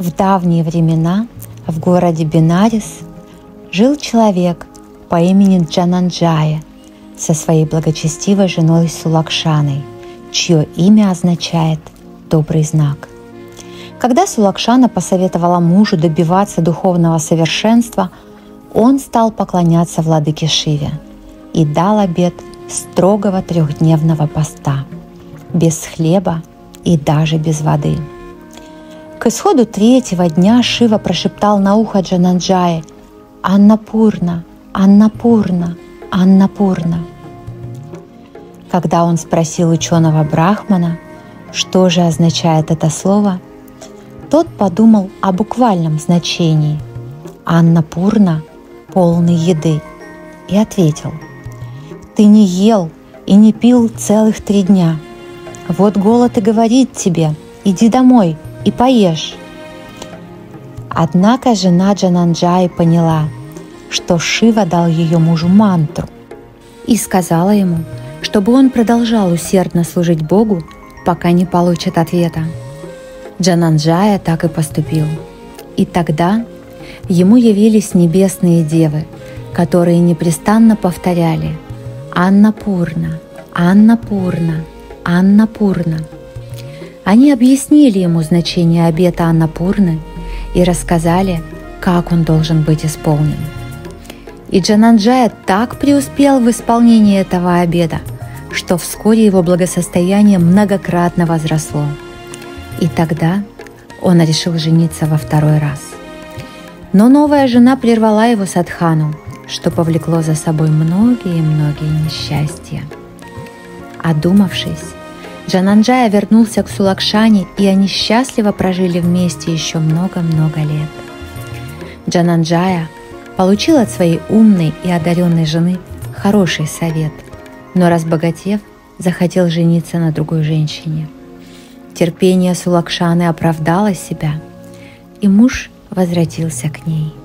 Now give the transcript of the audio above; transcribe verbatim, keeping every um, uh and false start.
В давние времена в городе Бенарис жил человек по имени Джананджая со своей благочестивой женой Сулакшаной, чье имя означает «добрый знак». Когда Сулакшана посоветовала мужу добиваться духовного совершенства, он стал поклоняться владыке Шиве и дал обет строгого трехдневного поста, без хлеба и даже без воды. К исходу третьего дня Шива прошептал на ухо Джананджае: «Аннапурна, Аннапурна, Аннапурна». Когда он спросил ученого Брахмана, что же означает это слово, тот подумал о буквальном значении «Аннапурна – полный еды» и ответил: «Ты не ел и не пил целых три дня. Вот голод и говорит тебе: иди домой и поешь». Однако жена Джананджаи поняла, что Шива дал ее мужу мантру, и сказала ему, чтобы он продолжал усердно служить Богу, пока не получит ответа. Джананджая так и поступил. И тогда ему явились небесные девы, которые непрестанно повторяли: «Аннапурна, Аннапурна, Аннапурна». Они объяснили ему значение обета Аннапурны и рассказали, как он должен быть исполнен. И Джананджая так преуспел в исполнении этого обета, что вскоре его благосостояние многократно возросло. И тогда он решил жениться во второй раз. Но новая жена прервала его садхану, что повлекло за собой многие-многие несчастья. Одумавшись, Джананджая вернулся к Сулакшане, и они счастливо прожили вместе еще много-много лет. Джананджая получил от своей умной и одаренной жены хороший совет, но, разбогатев, захотел жениться на другой женщине. Терпение Сулакшаны оправдало себя, и муж возвратился к ней.